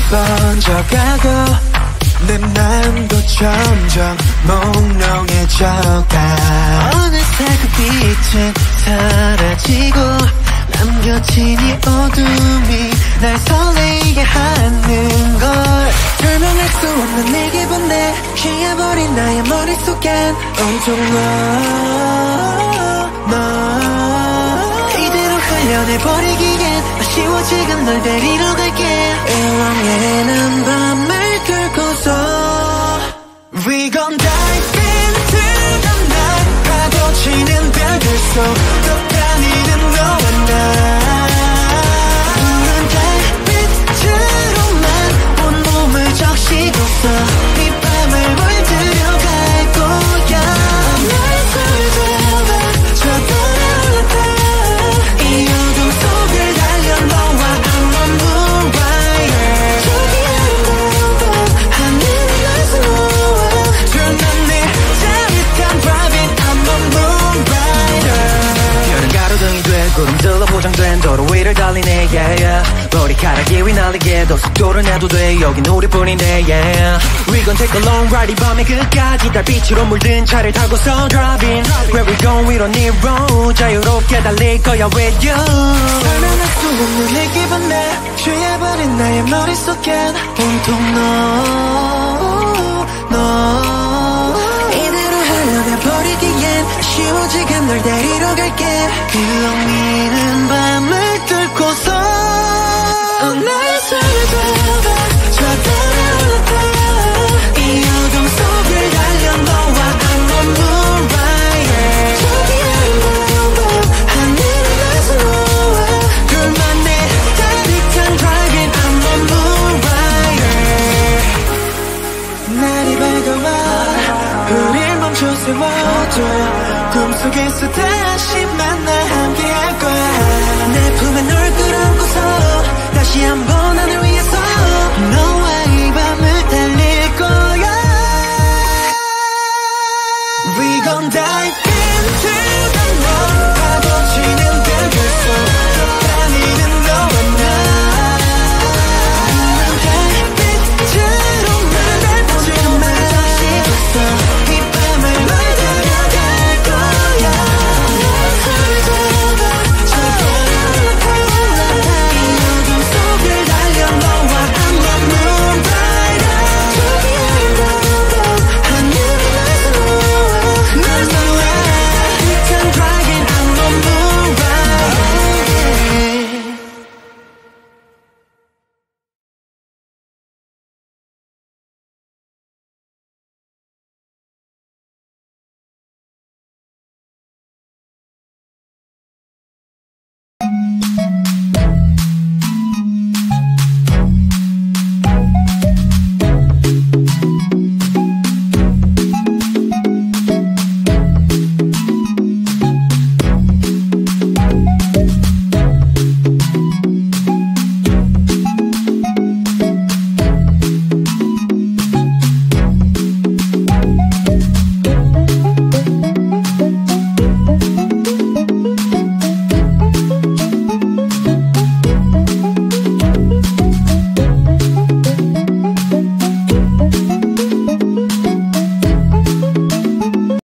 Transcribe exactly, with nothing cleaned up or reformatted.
번져가고 내 마음도 점점 몽롱해져가. 어느새 그 빛은 사라지고 남겨진 이 어둠이 날 설레게 하는걸. 설명할 수 없는 내 기분 내 취해버린 나의 머릿속엔 온통 너, 너 이대로 흘려내버리기엔 아쉬워. 지금 널 데리러 갈게. 일렁이는 밤을 뚫고서 We gon' dive into the night. 파도치는 별들 속 떠다니는 너와 나. 적시고서 이 밤을 물들여 갈 거야. 날 술들어 저 따라올랐다. 이 어둠 속을 달려 너와 I'm on moon rider. 저기 아름다운 밤 하늘이 날 수놓아. 둘만 내 짜릿한 driving I'm on moon rider. 별은 가로등이 돼 구름들로 포장된 도로 위를 달리네 yeah, yeah. 머리카락이 휘날리게도 속도를 내도 돼. 여긴 우리뿐인데 yeah. We gon' take a long ride. 이 밤의 끝까지 달빛으로 물든 차를 타고서 driving. Where we going we don't need road. 자유롭게 달릴 거야 with you. 설명할 수 없는 내 기분 내 취해버린 나의 머릿속엔 온통 너, 너 이대로 흘러내버리기엔 아쉬워. 지금 널 데리러 갈게. 일렁이는 밤을 뚫고서 나의 손을 잡아 저 따라올랐다. 이 어둠 속을 달려 너와 I'm on moon rider. 저기 아름다운 밤 하늘이 날 수놓아. 둘만의 따뜻한 driving I'm on moon rider. 날이 밝아와 우릴 멈춰 세워줘. 꿈속에서 다시 만나 함께 할 거야. 내 품에 널 끌어안고서 다시 한번